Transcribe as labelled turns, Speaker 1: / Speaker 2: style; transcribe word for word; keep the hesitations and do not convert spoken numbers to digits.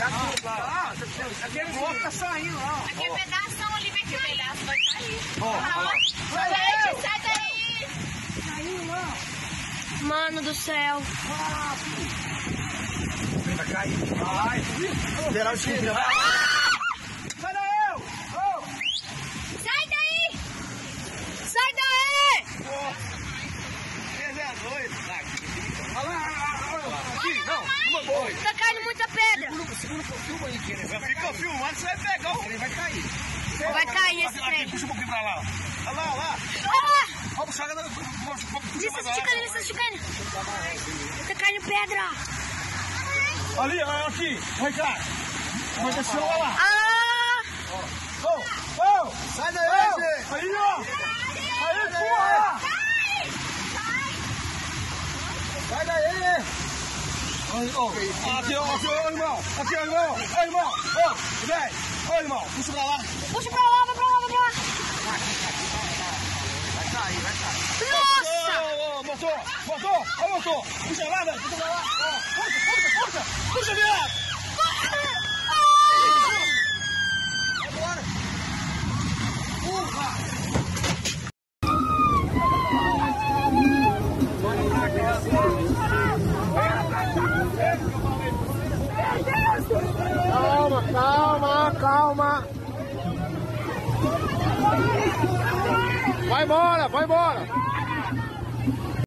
Speaker 1: Aquele bloco tá saindo lá.
Speaker 2: Aquele pedaço não, ali, aquele pedaço vai sair.
Speaker 1: Sai
Speaker 2: Gente, sai daí!
Speaker 1: Saiu lá.
Speaker 3: Mano do céu.
Speaker 1: Vai cair. Vai. Liberar o esquerdo. Sai daí!
Speaker 3: Sai daí! Sai daí!
Speaker 1: Ele é doido. Olha lá, olha lá. Aqui, não. Uma boa.
Speaker 3: Tá caindo muita pedra.
Speaker 1: Segura o filme aí, Kenneth. Fica filmando, você vai pegar o... Ele vai cair.
Speaker 3: Vai cair esse trem.
Speaker 1: Puxa um pouquinho pra lá. Olha lá, olha lá.
Speaker 3: Ah!
Speaker 1: Vamos puxar.
Speaker 3: Lista esticando, lista esticando. Tá caindo pedra.
Speaker 1: Ali, aqui. Vai cá. Vai descer lá. lá.
Speaker 3: Ah!
Speaker 1: Oh, oh. Sai daí, oh. Gente. Aí, ó. Aí, porra. Sai daí. Aí, ó. Aqui, ó, aqui, ó, irmão. Aqui, ó, irmão. Ó, irmão. Ó, vem. Ó, irmão. Puxa pra lá.
Speaker 3: Puxa pra lá, vai pra lá, vai pra lá.
Speaker 1: Vai cair, vai cair.
Speaker 3: Nossa!
Speaker 1: Ô, ô, motor, motor, ó, motor. Puxa lá, velho. Puxa pra lá. Ó, puxa, puxa, puxa. Puxa, viado. Agora. Urra. Calma, calma, calma. Vai embora, vai embora.